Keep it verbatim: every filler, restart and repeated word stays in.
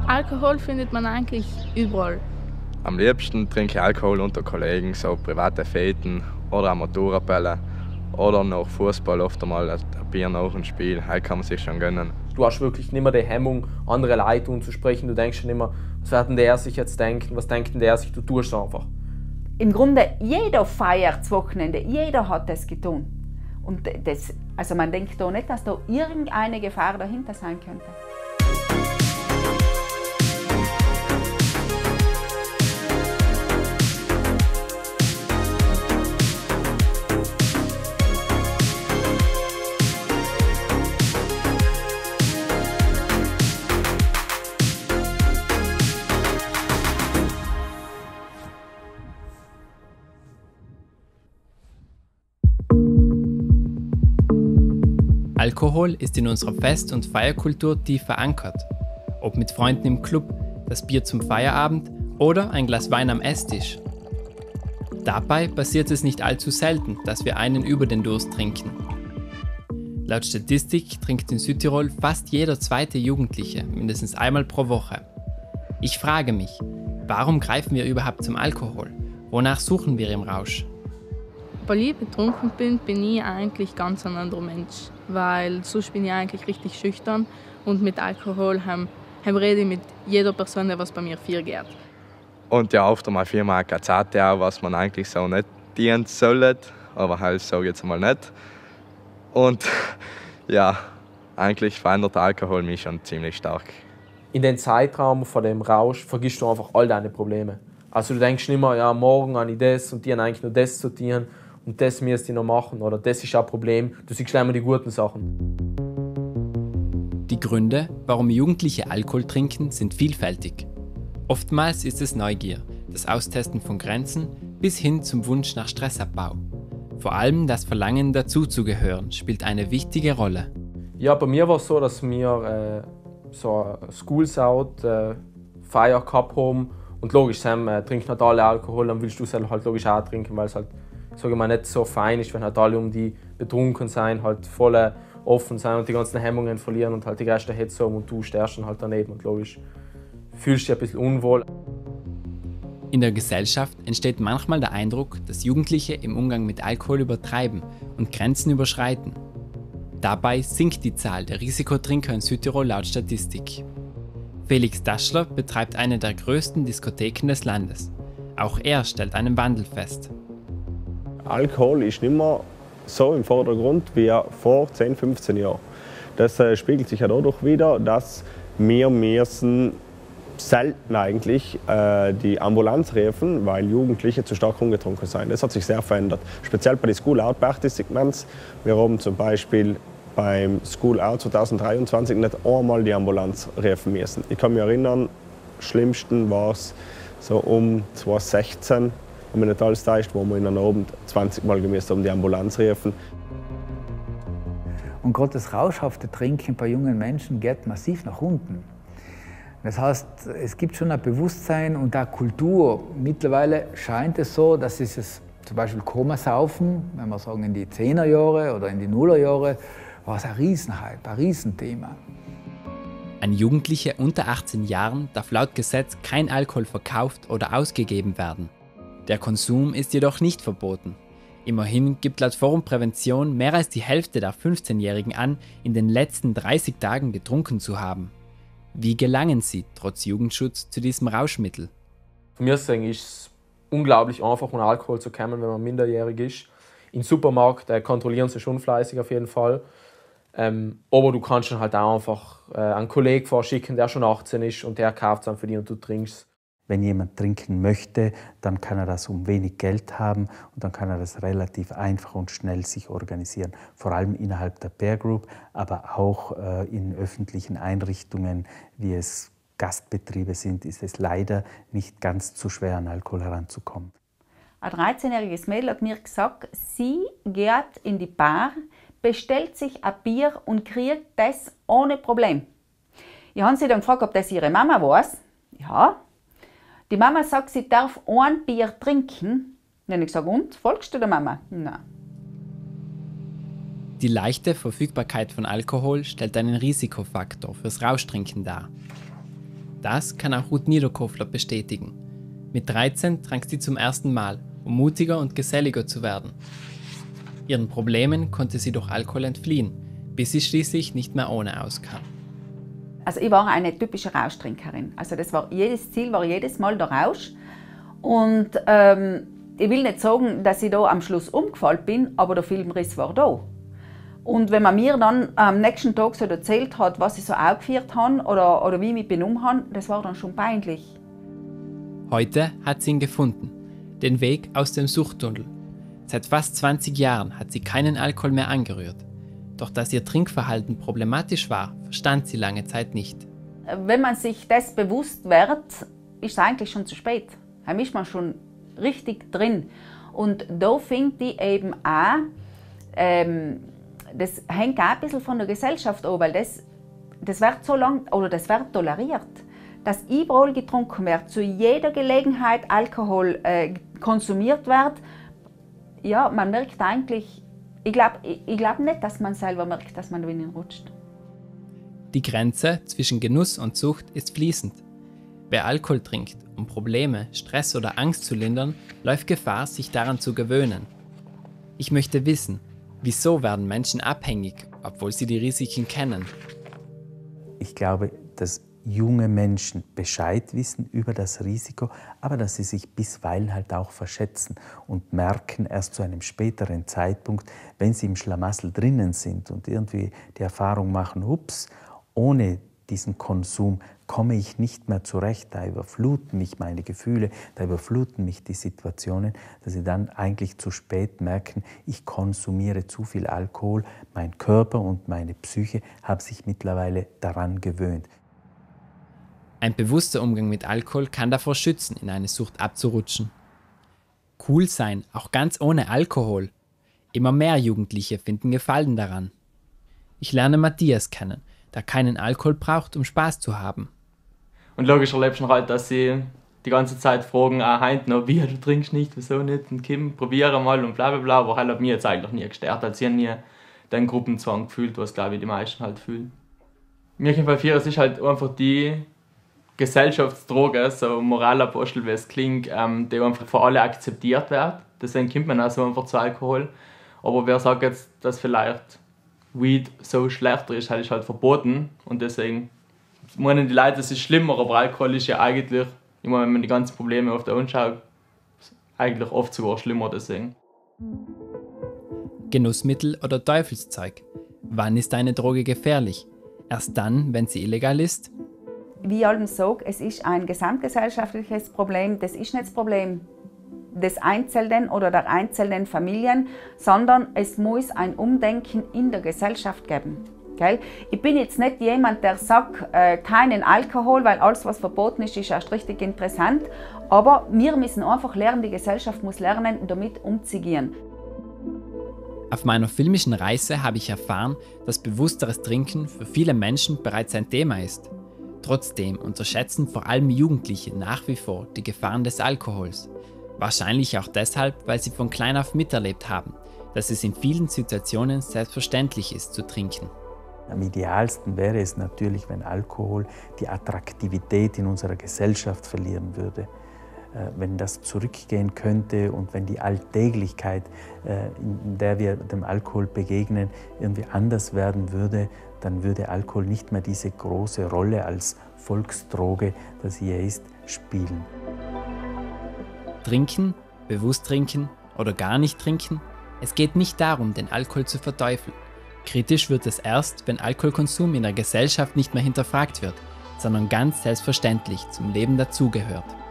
Alkohol findet man eigentlich überall. Am liebsten trinke ich Alkohol unter Kollegen, so private Feten oder am Motorradbälle oder nach Fußball oft einmal ein Bier nach dem Spiel. Heute kann man sich schon gönnen. Du hast wirklich nicht mehr die Hemmung, andere Leute anzusprechen. Du denkst schon immer, was wird denn der sich jetzt denken, was denkt denn der sich, du tust es einfach. Im Grunde, jeder feiert das Wochenende, jeder hat das getan. Und das, also man denkt da nicht, dass da irgendeine Gefahr dahinter sein könnte. Alkohol ist in unserer Fest- und Feierkultur tief verankert. Ob mit Freunden im Club, das Bier zum Feierabend oder ein Glas Wein am Esstisch. Dabei passiert es nicht allzu selten, dass wir einen über den Durst trinken. Laut Statistik trinkt in Südtirol fast jeder zweite Jugendliche mindestens einmal pro Woche. Ich frage mich, warum greifen wir überhaupt zum Alkohol? Wonach suchen wir im Rausch? Weil ich betrunken bin, bin ich eigentlich ganz ein anderer Mensch. Weil sonst bin ich eigentlich richtig schüchtern und mit Alkohol haben, haben rede ich mit jeder Person, die was bei mir viel geht. Und ja, oft einmal viermal gesagt, ja, was man eigentlich so nicht dienen sollte, aber halt so jetzt mal nicht. Und ja, eigentlich verändert der Alkohol mich schon ziemlich stark. In den Zeitraum von dem Rausch vergisst du einfach all deine Probleme. Also du denkst nicht mehr, ja, morgen habe ich das und die haben eigentlich nur das zu tun. Und das müsst ihr noch machen, oder das ist ein Problem. Du siehst immer die guten Sachen. Die Gründe, warum Jugendliche Alkohol trinken, sind vielfältig. Oftmals ist es Neugier, das Austesten von Grenzen bis hin zum Wunsch nach Stressabbau. Vor allem das Verlangen, dazuzugehören, spielt eine wichtige Rolle. Ja, bei mir war es so, dass wir äh, so eine Schools-Out äh, Feier gehabt haben. Und logisch, Sam äh, trinkt nicht alle Alkohol, dann willst du es halt logisch auch trinken, weil es halt sage mal, nicht so fein ist, wenn halt alle um die betrunken sein, halt voll offen sein und die ganzen Hemmungen verlieren und halt die Gäste Hetze haben und du stärkst dann halt daneben und logisch fühlst dich ein bisschen unwohl. In der Gesellschaft entsteht manchmal der Eindruck, dass Jugendliche im Umgang mit Alkohol übertreiben und Grenzen überschreiten. Dabei sinkt die Zahl der Risikotrinker in Südtirol laut Statistik. Felix Daschler betreibt eine der größten Diskotheken des Landes. Auch er stellt einen Wandel fest. Alkohol ist nicht mehr so im Vordergrund wie vor zehn, fünfzehn Jahren. Das äh, spiegelt sich ja dadurch wider, dass wir müssen selten eigentlich äh, die Ambulanz rufen, weil Jugendliche zu stark ungetrunken sind. Das hat sich sehr verändert. Speziell bei den School-Out-Party-Segments. Wir haben zum Beispiel beim School-Out zwanzig dreiundzwanzig nicht einmal die Ambulanz rufen müssen. Ich kann mich erinnern, am schlimmsten war es so um zwanzig sechzehn. Und wenn nicht alles täuscht, wo wir in einem Abend zwanzig Mal gemäß um die Ambulanz riefen. Und gerade das rauschhafte Trinken bei jungen Menschen geht massiv nach unten. Das heißt, es gibt schon ein Bewusstsein und eine Kultur. Mittlerweile scheint es so, dass dieses zum Beispiel Komasaufen, wenn wir sagen in die Zehnerjahre oder in die Nullerjahre, war es ein Riesenhype, ein Riesenthema. Ein Jugendlicher unter achtzehn Jahren darf laut Gesetz kein Alkohol verkauft oder ausgegeben werden. Der Konsum ist jedoch nicht verboten. Immerhin gibt laut Forum Prävention mehr als die Hälfte der fünfzehnjährigen an, in den letzten dreißig Tagen getrunken zu haben. Wie gelangen sie, trotz Jugendschutz, zu diesem Rauschmittel? Von mir sagen ist es unglaublich einfach, um Alkohol zu bekommen, wenn man minderjährig ist. Im Supermarkt äh, kontrollieren sie schon fleißig auf jeden Fall. Ähm, aber du kannst dann halt auch einfach äh, einen Kollegen vorschicken, der schon achtzehn ist und der kauft es dann für dich und du trinkst. Wenn jemand trinken möchte, dann kann er das um wenig Geld haben und dann kann er das relativ einfach und schnell sich organisieren. Vor allem innerhalb der Peer Group, aber auch äh, in öffentlichen Einrichtungen, wie es Gastbetriebe sind, ist es leider nicht ganz zu schwer, an Alkohol heranzukommen. Ein dreizehnjähriges Mädel hat mir gesagt, sie geht in die Bar, bestellt sich ein Bier und kriegt das ohne Problem. Ich habe sie dann gefragt, ob das ihre Mama weiß. Ja. Die Mama sagt, sie darf ein Bier trinken. Dann habe ich gesagt, und? Folgst du der Mama? Nein. Die leichte Verfügbarkeit von Alkohol stellt einen Risikofaktor fürs Rauschtrinken dar. Das kann auch Ruth Niederkofler bestätigen. Mit dreizehn trank sie zum ersten Mal, um mutiger und geselliger zu werden. Ihren Problemen konnte sie durch Alkohol entfliehen, bis sie schließlich nicht mehr ohne auskam. Also ich war eine typische Rauschtrinkerin. Also das war, jedes Ziel war jedes Mal der Rausch. Und ähm, ich will nicht sagen, dass ich da am Schluss umgefallen bin, aber der Filmriss war da. Und wenn man mir dann am nächsten Tag so erzählt hat, was ich so aufgeführt habe oder, oder wie ich mich benommen habe, das war dann schon peinlich. Heute hat sie ihn gefunden, den Weg aus dem Suchttunnel. Seit fast zwanzig Jahren hat sie keinen Alkohol mehr angerührt. Doch dass ihr Trinkverhalten problematisch war, verstand sie lange Zeit nicht. Wenn man sich das bewusst wird, ist es eigentlich schon zu spät. Da ist man schon richtig drin. Und da finde ich eben auch, ähm, das hängt auch ein bisschen von der Gesellschaft ab, weil das, das wird so lang, oder das wird toleriert, dass überall getrunken wird, zu jeder Gelegenheit Alkohol äh, konsumiert wird. Ja, man merkt eigentlich, ich glaube ich, ich glaub nicht, dass man selber merkt, dass man drinnen rutscht. Die Grenze zwischen Genuss und Sucht ist fließend. Wer Alkohol trinkt, um Probleme, Stress oder Angst zu lindern, läuft Gefahr, sich daran zu gewöhnen. Ich möchte wissen, wieso werden Menschen abhängig, obwohl sie die Risiken kennen? Ich glaube, dass junge Menschen Bescheid wissen über das Risiko, aber dass sie sich bisweilen halt auch verschätzen und merken erst zu einem späteren Zeitpunkt, wenn sie im Schlamassel drinnen sind und irgendwie die Erfahrung machen, ups, ohne diesen Konsum komme ich nicht mehr zurecht, da überfluten mich meine Gefühle, da überfluten mich die Situationen, dass sie dann eigentlich zu spät merken, ich konsumiere zu viel Alkohol, mein Körper und meine Psyche haben sich mittlerweile daran gewöhnt. Ein bewusster Umgang mit Alkohol kann davor schützen, in eine Sucht abzurutschen. Cool sein, auch ganz ohne Alkohol. Immer mehr Jugendliche finden Gefallen daran. Ich lerne Matthias kennen, der keinen Alkohol braucht, um Spaß zu haben. Und logisch erlebst du halt, dass sie die ganze Zeit fragen, ah, heint noch, wie, du trinkst nicht, wieso nicht, und Kim, probiere mal und bla bla bla, aber halt hat mich jetzt eigentlich nie gestört, also ich habe nie den Gruppenzwang gefühlt, was glaube ich die meisten halt fühlen. Märchenfall ist halt einfach die Gesellschaftsdroge, so Moralapostel, wie es klingt, ähm, die einfach für alle akzeptiert wird, deswegen kommt man auch so einfach zu Alkohol, aber wer sagt jetzt, dass vielleicht Weed so schlecht ist, halt ist halt verboten und deswegen meinen die Leute, es ist schlimmer, aber Alkohol ist ja eigentlich, immer wenn man die ganzen Probleme auf der anschaut, eigentlich oft sogar schlimmer deswegen. Genussmittel oder Teufelszeug. Wann ist eine Droge gefährlich? Erst dann, wenn sie illegal ist? Wie ich allem sage, es ist ein gesamtgesellschaftliches Problem, das ist nicht das Problem des Einzelnen oder der einzelnen Familien, sondern es muss ein Umdenken in der Gesellschaft geben. Gell? Ich bin jetzt nicht jemand, der sagt, äh, keinen Alkohol, weil alles, was verboten ist, ist erst richtig interessant. Aber wir müssen einfach lernen, die Gesellschaft muss lernen, damit umzugehen. Auf meiner filmischen Reise habe ich erfahren, dass bewussteres Trinken für viele Menschen bereits ein Thema ist. Trotzdem unterschätzen vor allem Jugendliche nach wie vor die Gefahren des Alkohols. Wahrscheinlich auch deshalb, weil sie von klein auf miterlebt haben, dass es in vielen Situationen selbstverständlich ist zu trinken. Am idealsten wäre es natürlich, wenn Alkohol die Attraktivität in unserer Gesellschaft verlieren würde. Wenn das zurückgehen könnte und wenn die Alltäglichkeit, in der wir dem Alkohol begegnen, irgendwie anders werden würde, dann würde Alkohol nicht mehr diese große Rolle als Volksdroge, das hier ist, spielen. Trinken, bewusst trinken oder gar nicht trinken? Es geht nicht darum, den Alkohol zu verteufeln. Kritisch wird es erst, wenn Alkoholkonsum in der Gesellschaft nicht mehr hinterfragt wird, sondern ganz selbstverständlich zum Leben dazugehört.